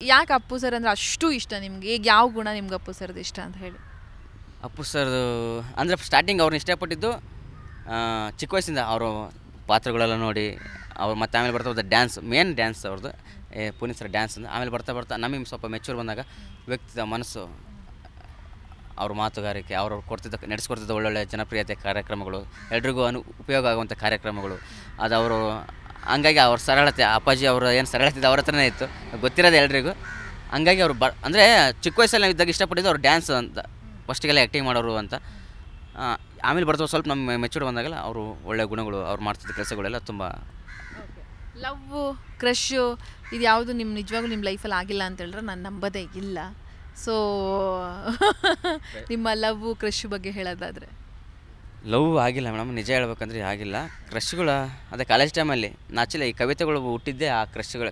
ಯಾಕೆ ಅಪ್ಪು ಸರ್ ಅಂದರೆ ಅಷ್ಟು ಇಷ್ಟ ನಿಮಗೆ? ಈಗ ಯಾವ ಗುಣ ನಿಮ್ಗೆ ಅಪ್ಪು ಸರ್ದು ಇಷ್ಟ ಅಂತ ಹೇಳಿ? ಅಪ್ಪು ಸರ್ದು ಅಂದರೆ ಸ್ಟಾರ್ಟಿಂಗ್ ಅವ್ರನ್ನ ಇಷ್ಟಪಟ್ಟಿದ್ದು ಚಿಕ್ಕ ವಯಸ್ಸಿಂದ ಅವರು ಪಾತ್ರಗಳೆಲ್ಲ ನೋಡಿ ಅವ್ರು ಮತ್ತು ಆಮೇಲೆ ಬರ್ತಾ ಡ್ಯಾನ್ಸ್, ಮೇನ್ ಡ್ಯಾನ್ಸ್ ಅವ್ರದ್ದು ಪುನೀತ್ ಸರ್ ಡ್ಯಾನ್ಸ್ ಅಂತ. ಆಮೇಲೆ ಬರ್ತಾ ನಮಗೆ ಸ್ವಲ್ಪ ಮೆಚೂರ್ ಬಂದಾಗ ವ್ಯಕ್ತಿದ ಮನಸ್ಸು, ಅವ್ರ ಮಾತುಗಾರಿಕೆ, ಅವ್ರು ನಡೆಸ್ಕೊಡ್ತಿದ್ದ ಒಳ್ಳೊಳ್ಳೆ ಜನಪ್ರಿಯತೆ ಕಾರ್ಯಕ್ರಮಗಳು, ಎಲ್ರಿಗೂ ಉಪಯೋಗ ಆಗುವಂಥ ಕಾರ್ಯಕ್ರಮಗಳು, ಅದು ಅವರು ಹಂಗಾಗಿ ಅವ್ರ ಸರಳತೆ, ಅಪ್ಪಾಜಿ ಅವರು ಏನು ಸರಳತೆ ಇದೆ ಅವ್ರ ಹತ್ರನೇ ಇತ್ತು, ಗೊತ್ತಿರೋದು ಎಲ್ರಿಗೂ. ಹಂಗಾಗಿ ಅವರು ಅಂದರೆ ಚಿಕ್ಕ ವಯಸ್ಸಲ್ಲಿ ನಾವು ಇದ್ದಾಗ ಇಷ್ಟಪಟ್ಟಿದ್ದು ಅವ್ರು ಡ್ಯಾನ್ಸ್ ಅಂತ, ಫಸ್ಟಿಗೆಲ್ಲ ಆ್ಯಕ್ಟಿಂಗ್ ಮಾಡೋರು ಅಂತ. ಆಮೇಲೆ ಬರ್ತಾ ಸ್ವಲ್ಪ ನಮ್ಮ ಮೆಚೂರ್ಡ್ ಬಂದಾಗೆಲ್ಲ ಅವರು ಒಳ್ಳೆ ಗುಣಗಳು, ಅವ್ರು ಮಾಡ್ತಿದ್ದ ಕೆಲಸಗಳೆಲ್ಲ ತುಂಬ. ಲವ್ವು, ಕ್ರಶ್ಶು ಇದು ಯಾವುದು ನಿಮ್ಮ ನಿಜವಾಗ್ಲೂ ನಿಮ್ಮ ಲೈಫಲ್ಲಿ ಆಗಿಲ್ಲ ಅಂತ ಹೇಳಿದ್ರೆ ನಾನು ನಂಬೋದೇ ಇಲ್ಲ. ಸೊ ನಿಮ್ಮ ಲವ್ವು ಕ್ರಶ್ಶು ಬಗ್ಗೆ ಹೇಳೋದಾದರೆ? ಲವ್ ಆಗಿಲ್ಲ ಮೇಡಮ್, ನಿಜ ಹೇಳ್ಬೇಕಂದ್ರೆ ಆಗಿಲ್ಲ. ಕ್ರಶ್ಗಳು ಅದೇ ಕಾಲೇಜ್ ಟೈಮಲ್ಲಿ ಆ್ಯಕ್ಚುಲಿ ಈ ಕವಿತೆಗಳು ಹುಟ್ಟಿದ್ದೆ ಆ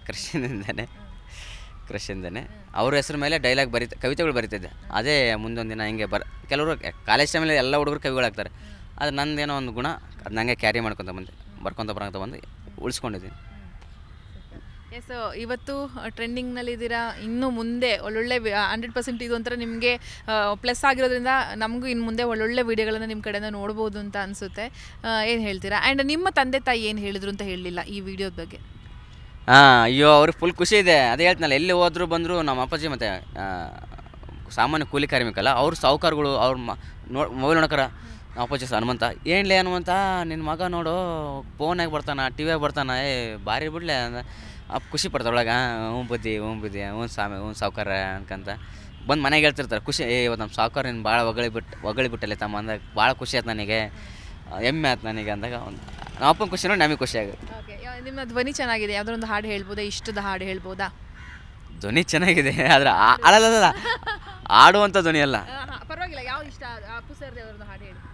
ಕ್ರಶ್ಶಿಂದನೇ ಅವ್ರ ಹೆಸರು ಮೇಲೆ ಡೈಲಾಗ್ ಕವಿತೆಗಳು ಬರೀತಿದ್ದೆ. ಅದೇ ಮುಂದೊಂದು ದಿನ ಹಿಂಗೆ ಕೆಲವರು ಕಾಲೇಜ್ ಟೈಮಲ್ಲಿ ಎಲ್ಲ ಹುಡುಗರು ಕವಿಗಳಾಗ್ತಾರೆ, ಅದು ನಂದೇನೋ ಒಂದು ಗುಣ, ಅದು ನನಗೆ ಕ್ಯಾರಿ ಮಾಡ್ಕೊತ ಬಂದು ಉಳಿಸ್ಕೊಂಡಿದ್ದೀನಿ. ಎಸ್, ಇವತ್ತು ಟ್ರೆಂಡಿಂಗ್ನಲ್ಲಿದ್ದೀರಾ. ಇನ್ನು ಮುಂದೆ ಒಳ್ಳೊಳ್ಳೆ 100% ಇದು ಒಂಥರ ನಿಮಗೆ ಪ್ಲಸ್ ಆಗಿರೋದ್ರಿಂದ ನಮಗೂ ಇನ್ನು ಮುಂದೆ ಒಳ್ಳೊಳ್ಳೆ ವೀಡಿಯೋಗಳನ್ನು ನಿಮ್ಮ ಕಡೆಯಿಂದ ನೋಡ್ಬೋದು ಅಂತ ಅನಿಸುತ್ತೆ. ಏನು ಹೇಳ್ತೀರಾ? ಆ್ಯಂಡ್ ನಿಮ್ಮ ತಂದೆ ತಾಯಿ ಏನು ಹೇಳಿದ್ರು ಅಂತ ಹೇಳಲಿಲ್ಲ ಈ ವಿಡಿಯೋದ ಬಗ್ಗೆ? ಅಯ್ಯೋ ಅವ್ರಿಗೆ ಫುಲ್ ಖುಷಿ ಇದೆ. ಅದೇ ಹೇಳ್ತೀನಲ್ಲ, ಎಲ್ಲಿ ಹೋದ್ರು ಬಂದರು ನಮ್ಮ ಅಪ್ಪಾಜಿ ಮತ್ತು ಸಾಮಾನ್ಯ ಕೂಲಿ ಕಾರ್ಮಿಕಲ್ಲ, ಅವ್ರು ಸಾಹುಕಾರಗಳು, ಅವ್ರ ಮೊಬೈಲ್ ನೋಡೋಕ್ಕಾರ ನಮ್ಮ ಅಪ್ಪಾಜಿ ಹನುಮಂತ, ಏನ್ಲೇ ಹನುಮಂತ ನಿನ್ನ ಮಗ ನೋಡು ಫೋನಾಗ ಬರ್ತಾನೆ, ಟಿ ವಿಯಾಗ ಬರ್ತಾನೆ, ಭಾರಿ ಬಿಡ್ಲೆ ಅಪ್ಪ ಖುಷಿ ಪಡ್ತಾರೆ ಒಳಗೆ. ಹ್ಞೂ ಬುದ್ಧಿ ಹ್ಞೂ ಸಾಹುಕಾರ ಅನ್ಕಂತ ಬಂದು ಮನೆಗೆ ಹೇಳ್ತಿರ್ತಾರೆ. ಖುಷಿ, ಇವತ್ತು ನಮ್ಮ ಸಾಹುಕಾರ ನೀನು ಭಾಳ ಹೊಗಳಿಬಿಟ್ಟಲೆ ತಮ್ಮ ಅಂದಾಗ ಭಾಳ ಖುಷಿ ಆಯ್ತು ನನಗೆ, ಹೆಮ್ಮೆ ಆಯ್ತು ನನಗೆ ಅಂದಾಗ ನಮ್ಮ ಅಪ್ಪನ ಖುಷಿ ನೋಡಿ ನಮಗೆ ಖುಷಿ ಆಗುತ್ತೆ. ಓಕೆ, ನಿಮ್ಮ ಧ್ವನಿ ಚೆನ್ನಾಗಿದೆ, ಯಾವುದೊಂದು ಹಾಡು ಹೇಳ್ಬೋದಾ? ಇಷ್ಟದ ಹಾಡು ಹೇಳ್ಬೋದಾ? ಧ್ವನಿ ಚೆನ್ನಾಗಿದೆ, ಆದರೆ ಅಲ್ಲ ಆಡುವಂಥ ಧ್ವನಿ ಅಲ್ಲ. ಪರವಾಗಿಲ್ಲ, ಯಾವ್ದು ಇಷ್ಟ? ಅಪ್ಪು ಸರ್ದು ಯಾವ್ದೊಂದು ಹಾಡು ಹೇಳಿ.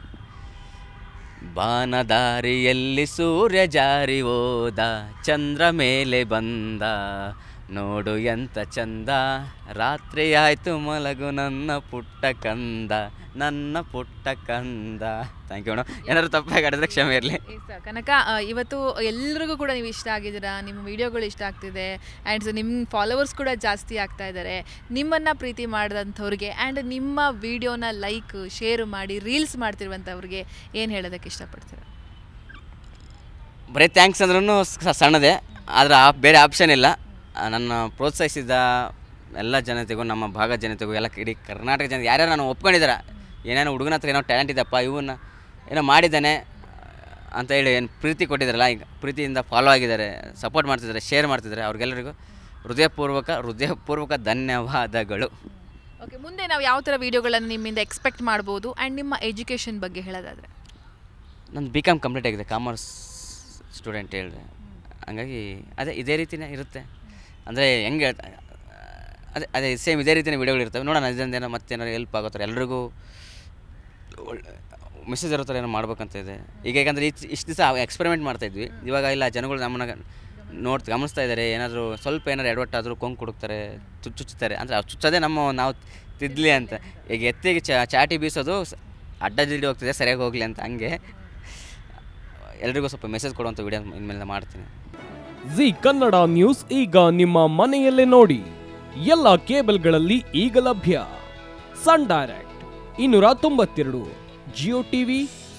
ಬಾನದಾರಿಯಲ್ಲಿ ಸೂರ್ಯ ಜಾರಿ ಹೋದ, ಚಂದ್ರ ಮೇಲೆ ಬಂದ, ನೋಡು ಎಂತ ಚಂದ, ರಾತ್ರಿ ಆಯಿತು ಮಲಗು ನನ್ನ ಪುಟ್ಟ ಕಂದ. ಥ್ಯಾಂಕ್ ಯು ಮೇಡಮ್, ಏನಾದ್ರು ತಪ್ಪಾಗಿ ಆಡಿದ್ರೆ ಕ್ಷಮೆ ಇರಲಿ. ಕನಕ, ಇವತ್ತು ಎಲ್ರಿಗೂ ಕೂಡ ನೀವು ಇಷ್ಟ ಆಗಿದ್ದೀರಾ, ನಿಮ್ಮ ವಿಡಿಯೋಗಳು ಇಷ್ಟ ಆಗ್ತಿದೆ, ಆ್ಯಂಡ್ ನಿಮ್ಮ ಫಾಲೋವರ್ಸ್ ಕೂಡ ಜಾಸ್ತಿ ಆಗ್ತಾ ಇದ್ದಾರೆ. ನಿಮ್ಮನ್ನು ಪ್ರೀತಿ ಮಾಡಿದಂಥವ್ರಿಗೆ ಆ್ಯಂಡ್ ನಿಮ್ಮ ವಿಡಿಯೋನ ಲೈಕ್ ಶೇರ್ ಮಾಡಿ ರೀಲ್ಸ್ ಮಾಡ್ತಿರುವಂಥವ್ರಿಗೆ ಏನು ಹೇಳೋದಕ್ಕೆ ಇಷ್ಟಪಡ್ತೀರಾ? ಬರೀ ಥ್ಯಾಂಕ್ಸ್ ಅಂದ್ರೂ ಸಣ್ಣದೇ, ಆದರೆ ಬೇರೆ ಆಪ್ಷನ್ ಇಲ್ಲ. ನನ್ನ ಪ್ರೋತ್ಸಾಹಿಸಿದ ಎಲ್ಲ ಜನತೆಗೂ, ನಮ್ಮ ಭಾಗದ ಜನತೆಗೂ, ಎಲ್ಲ ಇಡೀ ಕರ್ನಾಟಕ ಜನ ಯಾರ್ಯಾರು ನಾನು ಒಪ್ಕೊಂಡಿದ್ದಾರೆ, ಏನೇನೋ ಹುಡುಗನ ಹತ್ರ ಏನೋ ಟ್ಯಾಲೆಂಟ್ ಇದೆಯಪ್ಪ, ಇವನ್ನ ಏನೋ ಮಾಡಿದ್ದಾನೆ ಅಂತ ಹೇಳಿ ಏನು ಪ್ರೀತಿ ಕೊಟ್ಟಿದ್ದಾರಲ್ಲ, ಈಗ ಪ್ರೀತಿಯಿಂದ ಫಾಲೋ ಆಗಿದ್ದಾರೆ, ಸಪೋರ್ಟ್ ಮಾಡ್ತಿದ್ದಾರೆ, ಶೇರ್ ಮಾಡ್ತಿದ್ದಾರೆ, ಅವ್ರಿಗೆಲ್ಲರಿಗೂ ಹೃದಯಪೂರ್ವಕ ಧನ್ಯವಾದಗಳು. ಓಕೆ, ಮುಂದೆ ನಾವು ಯಾವ ಥರ ವೀಡಿಯೋಗಳನ್ನು ನಿಮ್ಮಿಂದ ಎಕ್ಸ್ಪೆಕ್ಟ್ ಮಾಡ್ಬೋದು? ಆ್ಯಂಡ್ ನಿಮ್ಮ ಎಜುಕೇಷನ್ ಬಗ್ಗೆ ಹೇಳೋದಾದರೆ? ನಂದು BCom ಕಂಪ್ಲೀಟ್ ಆಗಿದೆ, ಕಾಮರ್ಸ್ ಸ್ಟೂಡೆಂಟ್ ಹೇಳಿದೆ. ಹಂಗಾಗಿ ಇದೇ ರೀತಿಯೇ ಇರುತ್ತೆ. ಅಂದರೆ ಹೆಂಗೆ ಅದೇ ಸೇಮ್ ಇದೇ ರೀತಿಯೇ ವೀಡಿಯೋಗಳು ಇರ್ತವೆ. ನೋಡೋಣ ಇದೊಂದೇನೋ ಮತ್ತೇನಾದ್ರು ಹೆಲ್ಪ್ ಆಗೋ ಥರ ಎಲ್ರಿಗೂ ಮೆಸೇಜ್ ಇರೋ ಥರ ಏನೋ ಮಾಡ್ಬೇಕಂತ ಇದೆ. ಈಗ ಯಾಕಂದರೆ ಇಷ್ಟು ದಿವಸ ಎಕ್ಸ್ಪೆರಿಮೆಂಟ್ ಮಾಡ್ತಾಯಿದ್ವಿ, ಇವಾಗ ಇಲ್ಲ, ಜನಗಳು ನಮ್ಮನ್ನ ಗಮನಿಸ್ತಾ ಇದ್ದಾರೆ. ಏನಾದರೂ ಸ್ವಲ್ಪ ಏನಾದ್ರು ಎಡವಟ್ಟಾದರೂ ಕೊಂಕು ಕೊಡುತ್ತಾರೆ, ಚುಚ್ಚುತ್ತಾರೆ. ಅಂದರೆ ಅವ್ರು ಚುಚ್ಚೋದೇ ನಾವು ತಿದ್ದಲಿ ಅಂತ. ಈಗ ಎತ್ತಿಗೆ ಚಾಟಿ ಬೀಸೋದು ಅಡ್ಡದಿಡ್ಡಿ ಹೋಗ್ತಿದೆ, ಸರಿಯಾಗಿ ಹೋಗಲಿ ಅಂತ. ಹಂಗೆ ಎಲ್ರಿಗೂ ಸ್ವಲ್ಪ ಮೆಸೇಜ್ ಕೊಡುವಂಥ ವಿಡಿಯೋ ಇನ್ಮೇಲೆ ಮಾಡ್ತೀನಿ. ಜಿ ಕನ್ನಡ ನ್ಯೂಸ್ ಈಗ ನಿಮ್ಮ ಮನೆಯಲ್ಲೇ ನೋಡಿ. ಎಲ್ಲ ಕೇಬಲ್ಗಳಲ್ಲಿ ಈಗ ಲಭ್ಯ. Sun Direct 292, Jio TV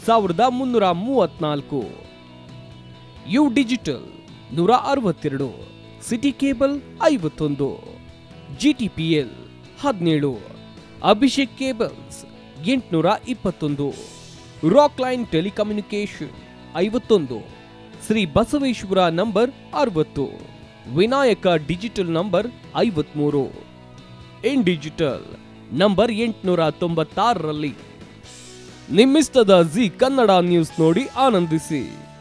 1334, U digital 162, city cable 51, GTPL 17, Abhishek cables 821, rock line telecommunication 51, Shri Basaveshwara number 60, Vinayaka digital number 53, in digital number 896ರಲ್ಲಿ. ನಿಮ್ಮಿಸ್ತದ ಜಿ ಕನ್ನಡ ನ್ಯೂಸ್ ನೋಡಿ ಆನಂದಿಸಿ.